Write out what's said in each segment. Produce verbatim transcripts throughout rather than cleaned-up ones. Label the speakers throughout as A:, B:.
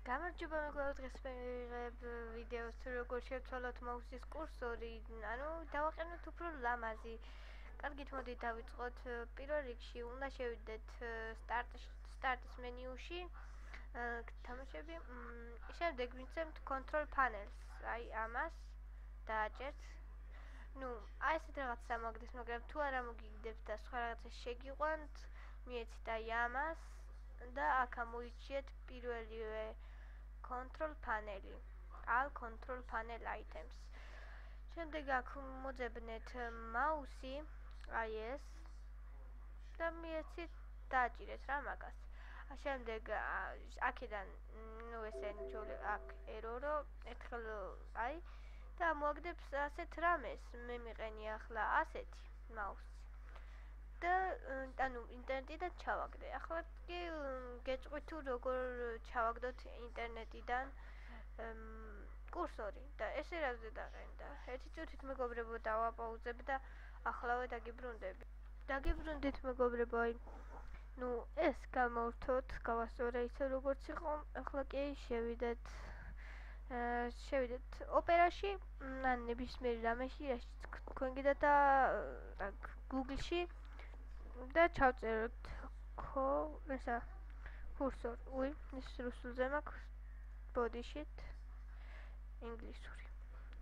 A: გამარჯობა მეგობრებო, დღეს მივიღებ ვიდეოს თუ როგორ შევცვალოთ მაუსის კურსორი, ანუ დავაყენოთ უფრო ლამაზი. კარგით, მოდით დავიწყოთ. პირველ რიგში უნდა შევიდეთ სტარტ სტარტის მენიუში, თამაშები, შემდეგ ვინცემთ control panels, აი ამას დააჭერთ. ნუ, აი ესეთ რაღაც ამოგდეს, მაგრამ თუ არ ამოგიგდებთ და სხვა რაღაცა შეგიყვანთ, მიეცით აი ამას და აქ ამოიჩიეთ პირველივე control panel-ი, all control panel items. შემდეგ აქ მოძებნეთ მაუსი, აი ეს და მიეცით დააჭირეთ რა მაგას. შემდეგ აქედან, ნუ ესენი ჩოლე აქ error-ო, ერთხელ აი და მოაგდებს ასეთ რამეს, მე მიყენი ახლა ასეთი მაუსი. და ანუ ინტერნეტიდან ჩავაგდე. ახლა კი გეჭყვით თუ როგორ ჩავაგდოთ ინტერნეტიდან კურსორი და ესე რაზე დაყენდა. ერთი წუთით მეგობრებო დავაპაუზებ დაახლავე დაგიბრუნდები. დაგიბრუნდით მეგობრებო, აი ნუ ეს გამოვთოთ, გავასწორე ისე როგორც იყო. ახლა კი შევიდეთ შევიდეთ ოპერაში, ან ნებისმიერ რამეში, რასაც თქვენ გიდათ და Google-ში და ჩავწეროთ ხო ესა კურსორ, უი, ეს რუსულზე მაქვს ბოდიშით ინგლისური.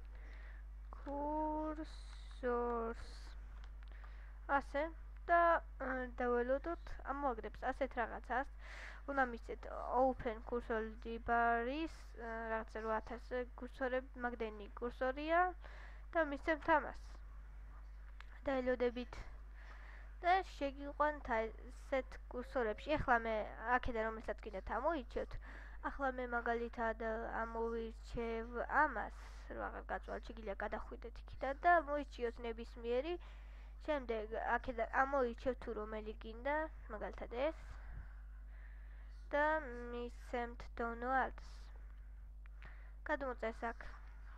A: კურსორს ასე და დაველოდოთ, ამოაგდებს ასეთ რაღაცას. უნდა მისცეთ open cursor libraries, რაღაცა რვა ათასი კურსორები, მაგდენი კურსორია და მისცემთ ამას. დაელოდებით და შეგიყვანთ ასეთ კურსორებში. ახლა მე აქედან რომელსაც კიდეთ ამოიჩევთ, ახლა მე მაგალითად ამოვირჩევ ამას, რაღაც გაწვალ შეგიძლია გადახვიდეთ იქიდან და მოიჩიოთ ნებისმიერი. შემდეგ აქედან ამოიჩევთ თუ რომელი გინდა, მაგალითად ეს და მისცემთ downloads. გადმოწეს აქ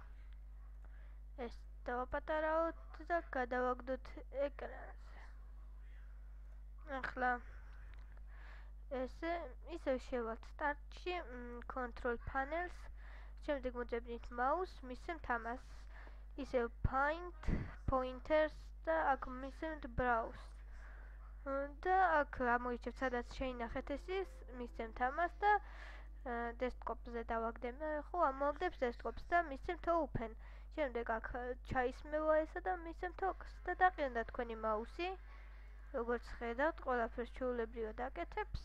A: ეს დავაპატარავოთ და გადავაგდოთ ეკრანზე. ახლა ესე ისევ შევალთ სტარტში control panels, შემდეგ მოძებნით მაუს, მისცემთ ამას, ისევ point, pointers და აქ მისცემთ browse. და აქ ამოიჩევთ სადაც შეინახეთ ესის, მისცემთ ამას და desktop-ზე დავაგდებ, ხო ამოაგდებს desktop-ს და მისცემთ open. შემდეგ აქ ჩაისმევა ესა და მისცემთ ok-ს და დაყენდა თქვენი მაუსი. როგორც ხედავთ, ყველაფერს ჩვეულებრივად აკეთებს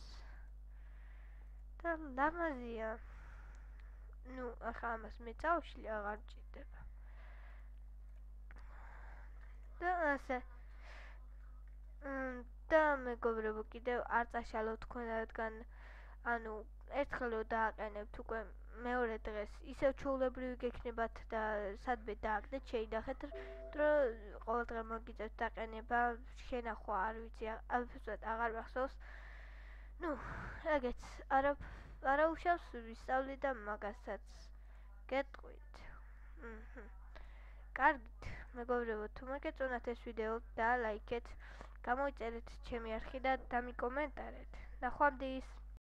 A: და ლამაზია. ნუ ახლა ამას მე წავშლი, აღარ მჭირდება. და ასე და მეგობრებო, კიდევ არ წაშალოთ თქვენ, რადგან ანუ ერთხელ რომ დააყენებთ უკვე მეორე დღეს ისევ ჩვეულებრივი გექნებათ და სადმე დააგდეთ, შეინახეთ, რომ ყოველდღე მოგიწევთ დაყენება, შენახვა არ ვიცი, აბსოლუტურად აღარ მახსოვს. ნუ, ეგეც არა არა უშავს ვისწავლი და მაგასაც გეტყვით. აჰა. კარგით, მეგობრებო, თუ მოგეწონათ ეს ვიდეო და ლაიქეთ, გამოიწერეთ ჩემი არხი და დამიკომენტარეთ. ნახვამდის.